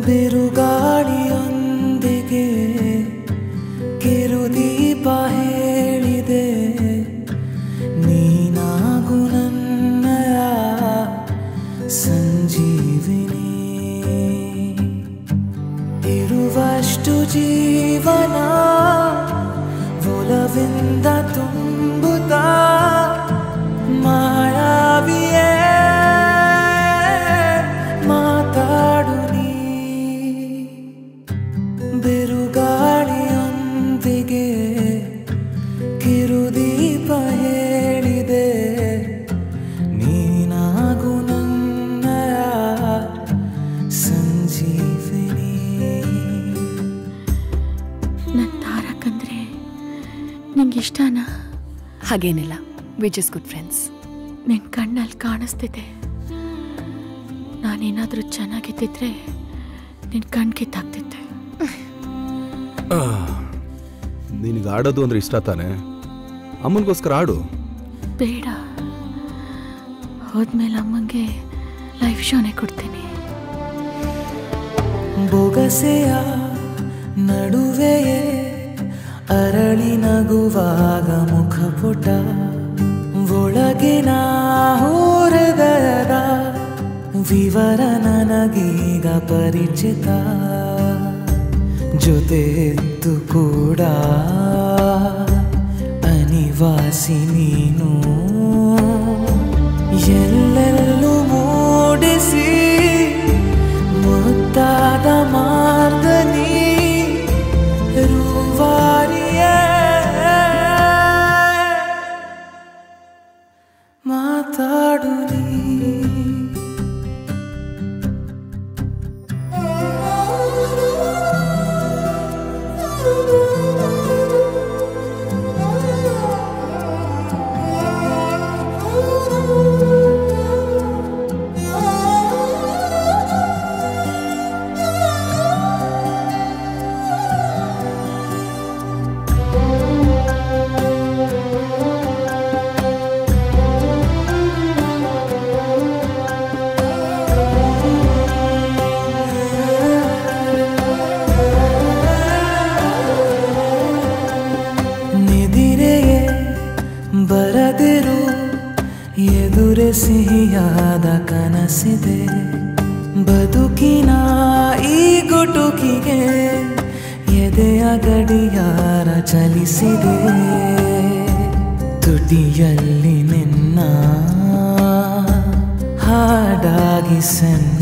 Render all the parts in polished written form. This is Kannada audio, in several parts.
ಬಿರುಗಾಳಿಯೊಂದಿಗೆ ಕಿರುದೀಪ ಹೇಳಿದೆ ನೀನಾಗು ನನ್ನಯ ಸಂಜೀವಿನಿ ಇರುವಷ್ಟು ಜೀವನ ಒಲವಿಂದ ತುಂಬುತ್ತಾ ಮಾಯಾವಿಯೇ ಮಾತಾಡು ನೀ ಬಿರುಗಾಳಿಯೊಂದಿಗೆ ಕಿರುದೀಪ ಹೇಳಿದೆ ನೀನಾಗು ನನ್ನಯ ಸಂಜೀವಿನಿ ನನ್ನ ತಾರಕಂದ್ರೆ ನಿಂಗೆ ಇಷ್ಟನಾ? ಹಾಗೇನಿಲ್ಲ, ವಿ ಜಸ್ಟ್ ಗುಡ್ ಫ್ರೆಂಡ್ಸ್. ನಿನ್ನ ಕಣ್ಣಲ್ಲಿ ಕಾಣಿಸ್ತಿದೆ. ನಾನೇನಾದರೂ ಚೆನ್ನಾಗಿದ್ದಿದ್ರೆ ನಿನ್ನ ಕಣ್ ಕಿತ್ತಾಗ್ತಿದ್ದೆ. ನಿನಗೆ ಆಡೋದು ಅಂದ್ರೆ ಇಷ್ಟ ತಾನೆ? ಅಮ್ಮನಿಗೋಸ್ಕರ ಆಡು. ಬೇಡ, ಹೋದ್ಮೇಲೆ ಅಮ್ಮಂಗೆ ಲೈಫ್ ಶೋನೇ ಕೊಡ್ತೀನಿ. ಬೊಗಸೆಯ ನಡುವೆಯೇ ಅರಳಿ ನಗುವಾಗ ಮುಖಪುಟ ಒಳಗಿನ ಹೃದಯದ ವಿವರ ನನಗೀಗ ಪರಿಚಿತ ಜೊತೆದ್ದು ಕೂಡ ಅನಿವಾಸಿ ನೀನು ಎಲ್ಲೆಲ್ಲೂ ಮೂಡಿಸಿ ಮುದ್ದಾದ ಮಾರ್ಗನಿ ರೂವಾರಿಯೇ ಮಾತಾಡು ನೀ ಬರದಿರು ಎದುರೆ ಸಿಹಿಯಾದ ಕನಸಿದೆ ಬದುಕಿನ ಈ ಗುಟುಕಿಗೆ ಎದೆಯ ಗಡಿಯಾರ ಚಲಿಸಿದೆ ತುಟಿಯಲ್ಲಿ ನಿನ್ನ ಹಾಡಾಗಿ ಸಣ್ಣ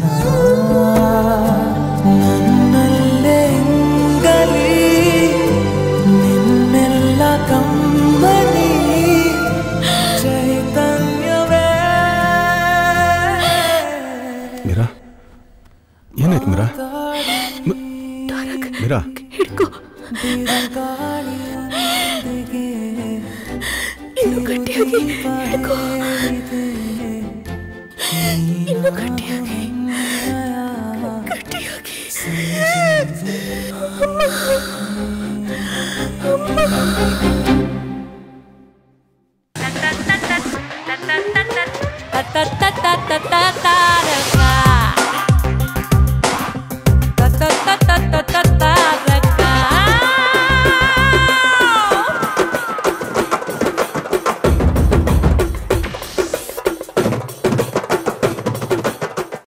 ನನ್ನಲ್ಲೇ ಇಂಗಲಿ ನಿನ್ನೆಲ್ಲ ಕಂಬನಿ ಏನಾಯ್ತು ಮೀರಾ? ಮೀರಾ ಇನ್ನು ಗಟ್ಟಿಯಾಗಿ ಹಿಡ್ಕೋ. ಇನ್ನು ಗಟ್ಟಿಯಾಗಿ ಗಟ್ಟಿಯಾಗಿ. ಅಮ್ಮ, ಅಮ್ಮ.